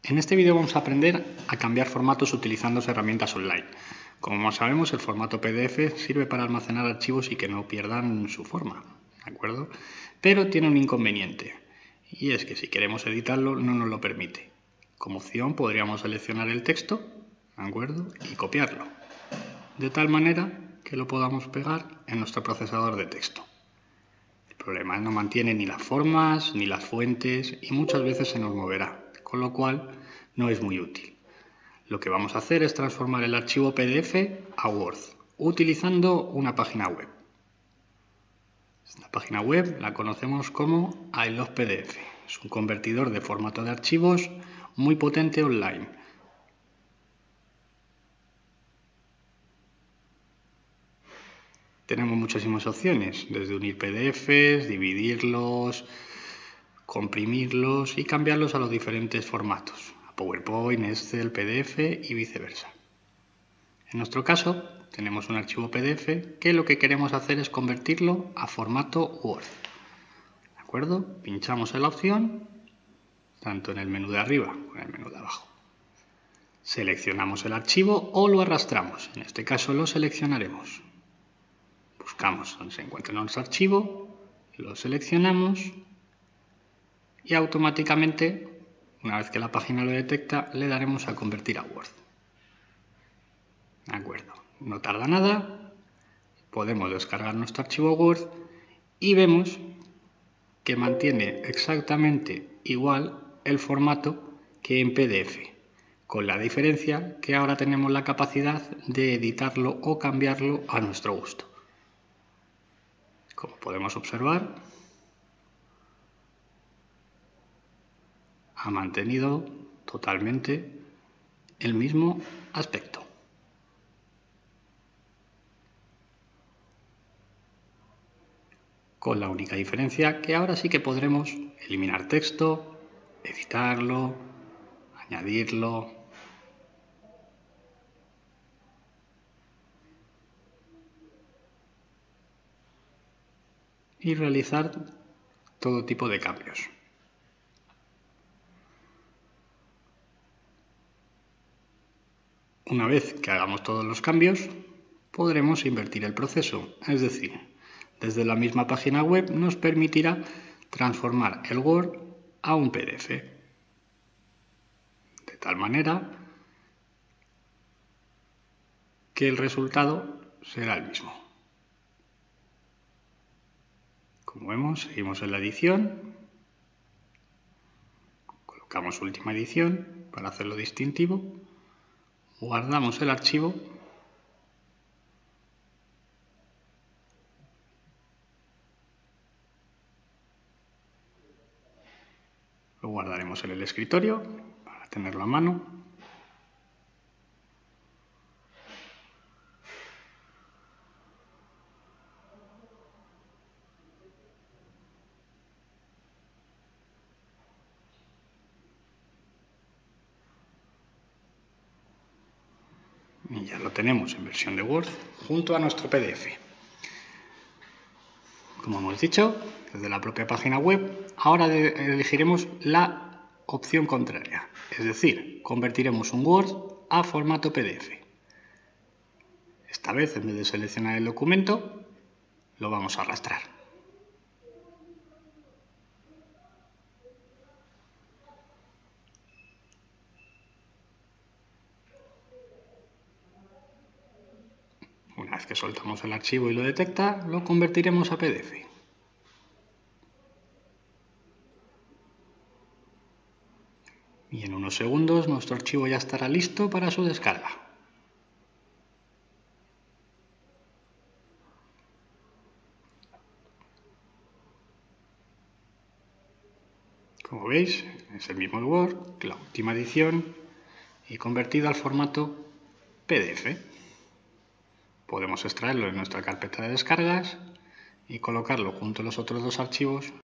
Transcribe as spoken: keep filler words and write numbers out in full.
En este vídeo vamos a aprender a cambiar formatos utilizando herramientas online. Como sabemos, el formato P D F sirve para almacenar archivos y que no pierdan su forma, ¿de acuerdo? Pero tiene un inconveniente, y es que si queremos editarlo no nos lo permite. Como opción podríamos seleccionar el texto, ¿de acuerdo? Y copiarlo, de tal manera que lo podamos pegar en nuestro procesador de texto. El problema es que no mantiene ni las formas ni las fuentes y muchas veces se nos moverá, con lo cual no es muy útil. Lo que vamos a hacer es transformar el archivo P D F a Word, utilizando una página web. Esta página web la conocemos como I Love P D F. Es un convertidor de formato de archivos muy potente online. Tenemos muchísimas opciones, desde unir P D Fs, dividirlos, comprimirlos y cambiarlos a los diferentes formatos, a PowerPoint, Excel, P D F y viceversa. En nuestro caso, tenemos un archivo P D F que lo que queremos hacer es convertirlo a formato Word. ¿De acuerdo? Pinchamos en la opción, tanto en el menú de arriba como en el menú de abajo. Seleccionamos el archivo o lo arrastramos. En este caso lo seleccionaremos. Buscamos donde se encuentra nuestro archivo, lo seleccionamos y automáticamente, una vez que la página lo detecta, le daremos a convertir a Word. De acuerdo, no tarda nada, podemos descargar nuestro archivo Word y vemos que mantiene exactamente igual el formato que en P D F, con la diferencia que ahora tenemos la capacidad de editarlo o cambiarlo a nuestro gusto. Como podemos observar, ha mantenido totalmente el mismo aspecto. Con la única diferencia que ahora sí que podremos eliminar texto, editarlo, añadirlo. Y realizar todo tipo de cambios. Una vez que hagamos todos los cambios, podremos invertir el proceso, es decir, desde la misma página web nos permitirá transformar el Word a un P D F, de tal manera que el resultado será el mismo. Como vemos, seguimos en la edición, colocamos última edición para hacerlo distintivo, guardamos el archivo lo guardaremos en el escritorio para tenerlo a mano. Y ya lo tenemos en versión de Word junto a nuestro P D F. Como hemos dicho, desde la propia página web, ahora elegiremos la opción contraria, es decir, convertiremos un Word a formato P D F. Esta vez, en vez de seleccionar el documento, lo vamos a arrastrar. Una vez que soltamos el archivo y lo detecta, lo convertiremos a P D F. Y en unos segundos nuestro archivo ya estará listo para su descarga. Como veis, es el mismo Word, la última edición y convertido al formato P D F. Podemos extraerlo en nuestra carpeta de descargas y colocarlo junto a los otros dos archivos